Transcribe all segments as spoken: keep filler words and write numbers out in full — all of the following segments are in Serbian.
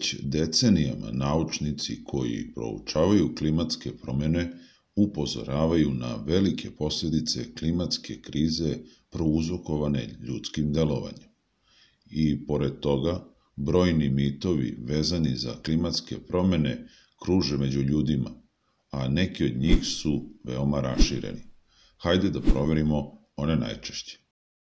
Već decenijama naučnici koji proučavaju klimatske promjene upozoravaju na velike posljedice klimatske krize prouzrokovane ljudskim delovanjem. I pored toga, brojni mitovi vezani za klimatske promjene kruže među ljudima, a neki od njih su veoma rašireni. Hajde da proverimo one najčešće.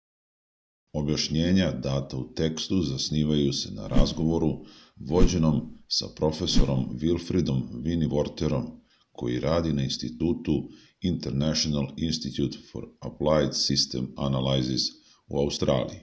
Objašnjenja data u tekstu zasnivaju se na razgovoru vođenom sa profesorom Wilfridom Winiworterom, koji radi na institutu International Institute for Applied System Analysis u Australiji.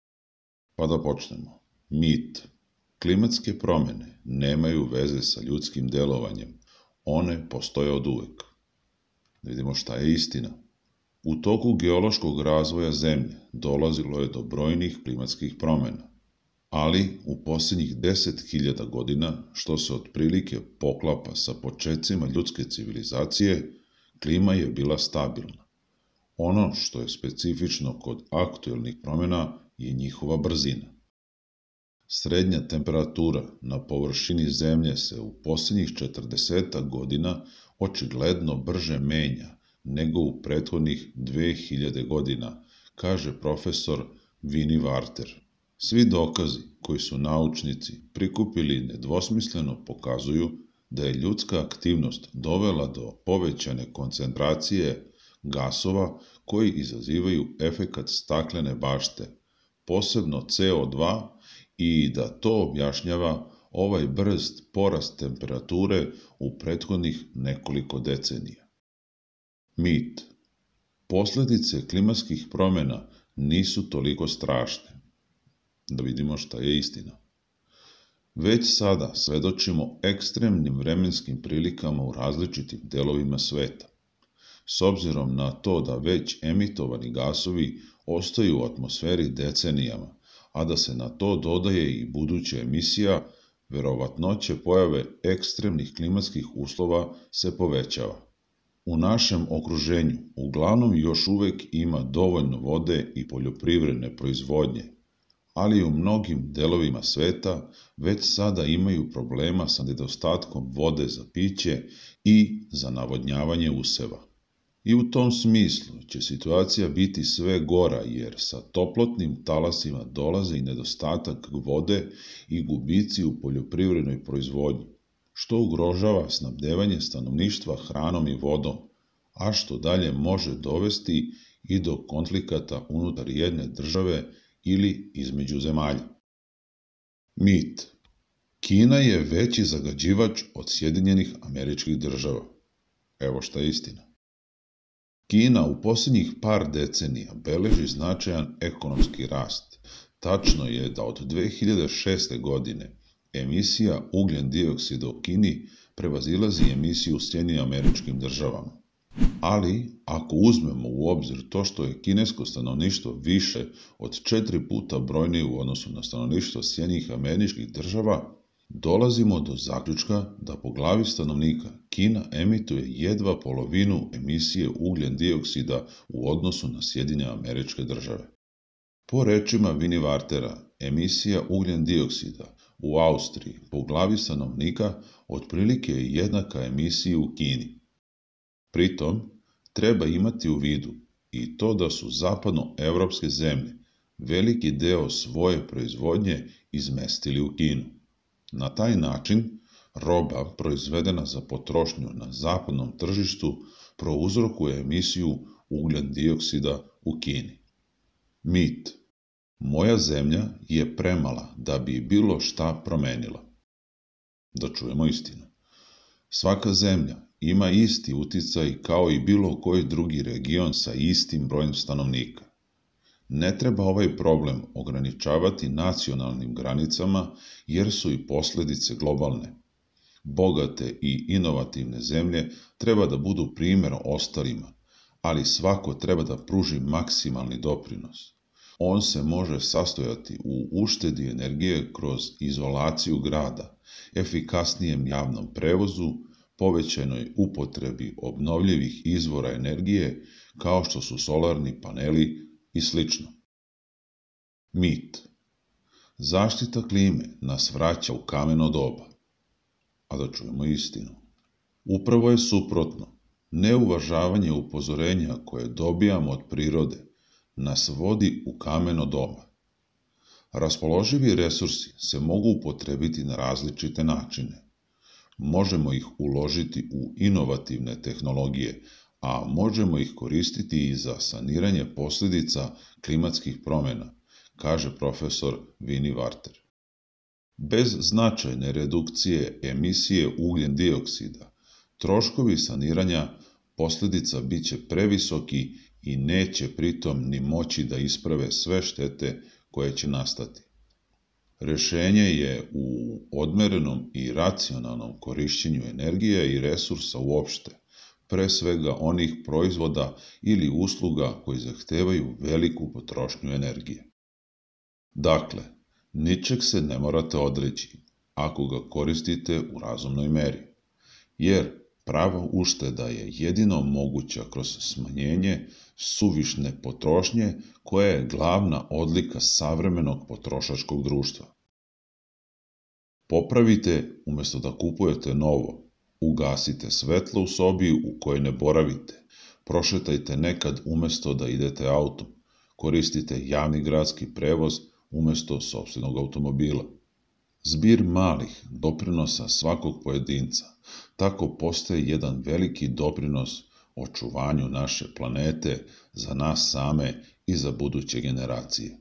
Pa da počnemo. Mit. Klimatske promjene nemaju veze sa ljudskim delovanjem. One postoje od uvek. Da vidimo šta je istina. U toku geološkog razvoja Zemlje dolazilo je do brojnih klimatskih promjena, ali u posljednjih deset hiljada godina, što se otprilike poklapa sa počecima ljudske civilizacije, klima je bila stabilna. Ono što je specifično kod aktuelnih promjena je njihova brzina. Srednja temperatura na površini Zemlje se u posljednjih četrdesetak godina očigledno brže menja nego u prethodnih dve hiljade godina, kaže profesor Winiworter. Svi dokazi koji su naučnici prikupili nedvosmisleno pokazuju da je ljudska aktivnost dovela do povećane koncentracije gasova koji izazivaju efekat staklene bašte, posebno C O dva, i da to objašnjava ovaj brz porast temperature u prethodnih nekoliko decenija. Mit. Posljedice klimatskih promjena nisu toliko strašne. Da vidimo šta je istina. Već sada svedočimo ekstremnim vremenskim prilikama u različitim delovima sveta. S obzirom na to da već emitovani gasovi ostaju u atmosferi decenijama, a da se na to dodaje i buduća emisija, verovatnoća pojave ekstremnih klimatskih uslova se povećava. U našem okruženju uglavnom još uvek ima dovoljno vode i poljoprivredne proizvodnje, ali u mnogim delovima sveta već sada imaju problema sa nedostatkom vode za piće i za navodnjavanje useva. I u tom smislu će situacija biti sve gora jer sa toplotnim talasima dolaze i nedostatak vode i gubici u poljoprivrednoj proizvodnji, što ugrožava snabdevanje stanovništva hranom i vodom, a što dalje može dovesti i do konflikata unutar jedne države ili između zemalja. Mit. Kina je veći zagađivač od Sjedinjenih Američkih Država. Evo šta je istina. Kina u posljednjih par decenija beleži značajan ekonomski rast. Tačno je da od dve hiljade šeste. godine emisija ugljen dioksida u Kini prevazilazi emisiju u Sjedinjenim Američkim Državama. Ali, ako uzmemo u obzir to što je kinesko stanovništvo više od četiri puta brojnije u odnosu na stanovništvo Sjedinjenih Američkih Država, dolazimo do zaključka da po glavi stanovnika Kina emituje jedva polovinu emisije ugljen dioksida u odnosu na Sjedinjene Američke Države. Po rečima Winiwortera, emisija ugljen dioksida u Austriji po glavi stanovnika otprilike je jednaka emisiji u Kini. Pritom, treba imati u vidu i to da su zapadnoevropske zemlje veliki deo svoje proizvodnje izmestili u Kinu. Na taj način, roba proizvedena za potrošnju na zapadnom tržištu prouzrokuje emisiju ugljen dioksida u Kini. Mit. Moja zemlja je premala da bi bilo šta promenila. Da čujemo istinu. Svaka zemlja ima isti uticaj kao i bilo koji drugi region sa istim brojem stanovnika. Ne treba ovaj problem ograničavati nacionalnim granicama jer su i posljedice globalne. Bogate i inovativne zemlje treba da budu primjer ostalima, ali svako treba da pruži maksimalni doprinos. On se može sastojati u uštedi energije kroz izolaciju grada, efikasnijem javnom prevozu, povećanoj upotrebi obnovljivih izvora energije kao što su solarni paneli i slično. Mit. Zaštita klime nas vraća u kameno doba. A da čujemo istinu. Upravo je suprotno. Neuvažavanje upozorenja koje dobijamo od prirode nas vodi u kameno doba. Raspoloživi resursi se mogu upotrebiti na različite načine. Možemo ih uložiti u inovativne tehnologije, a možemo ih koristiti i za saniranje posljedica klimatskih promjena, kaže profesor Vinnie Varter. Bez značajne redukcije emisije ugljen dioksida, troškovi saniranja posljedica bit će previsoki i neće pritom ni moći da isprave sve štete koje će nastati. Rješenje je u odmerenom i racionalnom korišćenju energije i resursa uopšte, pre svega onih proizvoda ili usluga koji zahtevaju veliku potrošnju energije. Dakle, ničeg se ne morate odreći ako ga koristite u razumnoj meri, jer prava ušteda je jedino moguća kroz smanjenje suvišne potrošnje koja je glavna odlika savremenog potrošačkog društva. Popravite umjesto da kupujete novo, ugasite svetlo u sobi u kojoj ne boravite, prošetajte nekad umjesto da idete autom, koristite javni gradski prevoz umjesto sopstvenog automobila. Zbir malih doprinosa svakog pojedinca tako postaje jedan veliki doprinos očuvanju naše planete za nas same i za buduće generacije.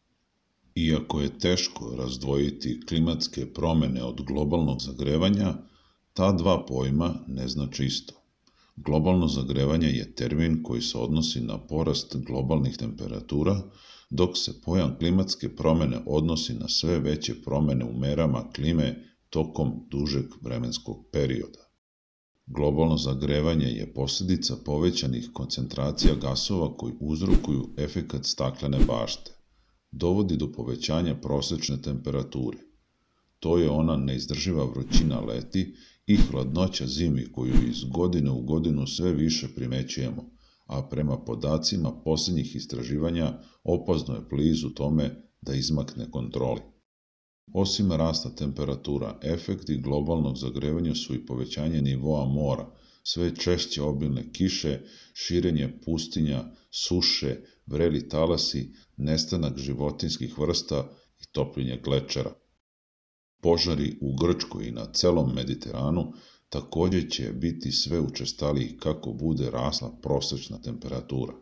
Iako je teško razdvojiti klimatske promjene od globalnog zagrevanja, ta dva pojma ne znače isto. Globalno zagrevanje je termin koji se odnosi na porast globalnih temperatura, dok se pojam klimatske promjene odnosi na sve veće promjene u merama klime tokom dužeg vremenskog perioda. Globalno zagrevanje je posljedica povećanih koncentracija gasova koji uzrokuju efekat staklene bašte. Dovodi do povećanja prosječne temperature. To je ona neizdrživa vrućina leti i hladnoća zimi koju iz godine u godinu sve više primećujemo, a prema podacima posljednjih istraživanja opasno je blizu tome da izmakne kontroli. Osim rasta temperatura, efekti globalnog zagrevanja su i povećanje nivoa mora, sve češće obilne kiše, širenje pustinja, suše, vreli talasi, nestanak životinjskih vrsta i topljenje glečera. Požari u Grčkoj i na celom Mediteranu također će biti sve učestaliji kako bude rasla prosječna temperatura.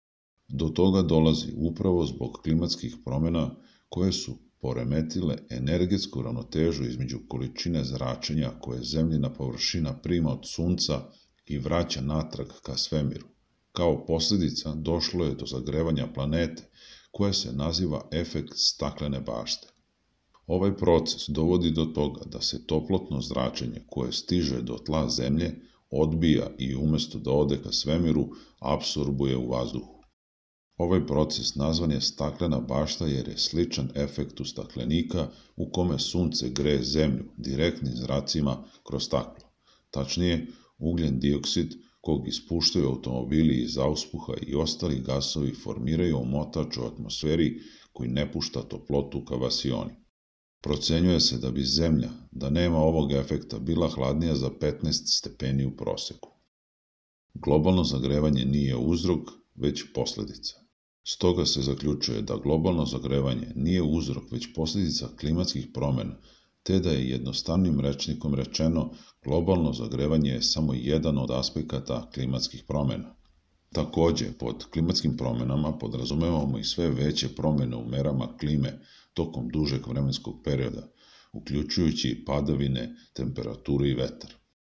Do toga dolazi upravo zbog klimatskih promjena koje su poremetile energetsku ravnotežu između količine zračenja koje zemljina površina prima od sunca i vraća natrag ka svemiru. Kao posljedica došlo je do zagrevanja planete koje se naziva efekt staklene bašte. Ovaj proces dovodi do toga da se toplotno zračenje koje stiže do tla zemlje odbija i umjesto da ode ka svemiru apsorbuje u vazduhu. Ovaj proces nazvan je staklena bašta jer je sličan efektu staklenika u kome sunce greje zemlju direktnim zracima kroz staklo. Tačnije, ugljen dioksid kog ispuštaju automobili iz auspuha i ostali gasovi formiraju omotač u atmosferi koji ne pušta toplotu ka vasioni. Procenjuje se da bi Zemlja, da nema ovog efekta, bila hladnija za petnaest stepeni u proseku. Globalno zagrevanje nije uzrok, već posljedica. Stoga se zaključuje da globalno zagrevanje nije uzrok, već posljedica klimatskih promjena, te da je jednostavnim rečnikom rečeno globalno zagrevanje je samo jedan od aspekata klimatskih promjena. Također, pod klimatskim promjenama podrazumevamo i sve veće promjene u merama klime tokom dužeg vremenskog perioda, uključujući padavine, temperaturu i vetar.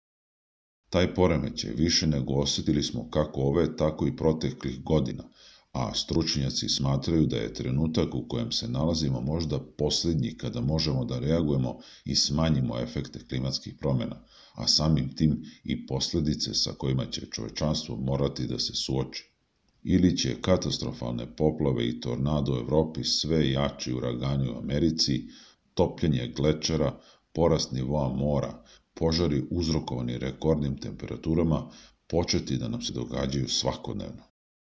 Taj poremećaj više nego osjetili smo kako ove, tako i proteklih godina, a stručnjaci smatraju da je trenutak u kojem se nalazimo možda posljednji kada možemo da reagujemo i smanjimo efekte klimatskih promjena, a samim tim i posljedice sa kojima će čovečanstvo morati da se suoči. Ili će katastrofalne poplave i tornado u Evropi, sve jači uragani u Americi, topljenje glečera, porast nivoa mora, požari uzrokovani rekordnim temperaturama početi da nam se događaju svakodnevno.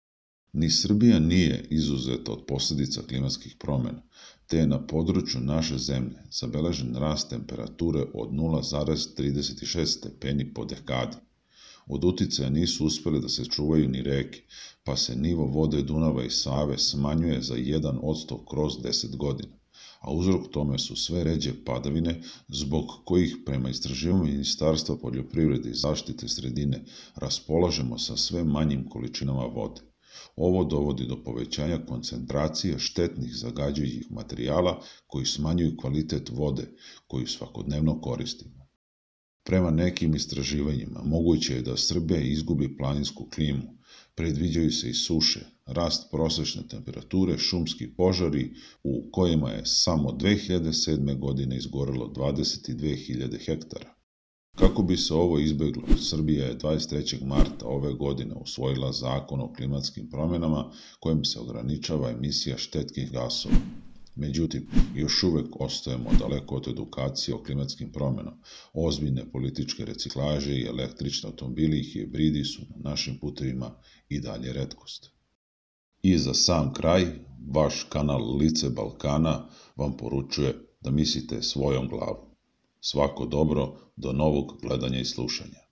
Ni Srbija nije izuzeta od posljedica klimatskih promjena, te je na području naše zemlje zabeležen rast temperature od nula zarez trideset šest stepeni po dekadi. Od uticaja nisu uspjele da se čuvaju ni reke, pa se nivo vode Dunava i Save smanjuje za jedan odsto kroz deset godina, a uzrok tome su sve ređe padavine, zbog kojih prema istraživanju Ministarstva poljoprivrede i zaštite sredine raspolažemo sa sve manjim količinama vode. Ovo dovodi do povećanja koncentracije štetnih zagađujućih materijala koji smanjuju kvalitet vode koju svakodnevno koristimo. Prema nekim istraživanjima moguće je da Srbija izgubi planinsku klimu, predviđaju se i suše, rast prosečne temperature, šumski požari u kojima je samo dve hiljade sedme. godine izgorelo dvadeset dve hiljade hektara. Kako bi se ovo izbjeglo, Srbija je dvadeset trećeg marta ove godine usvojila Zakon o klimatskim promjenama kojim se ograničava emisija štetnih gasova. Međutim, još uvek ostajemo daleko od edukacije o klimatskim promjenama. Ozbiljne političke reciklaže i električni automobili i hibridi su na našim putevima i dalje retkost. I za sam kraj, vaš kanal Lice Balkana vam poručuje da mislite svojom glavom. Svako dobro, do novog gledanja i slušanja.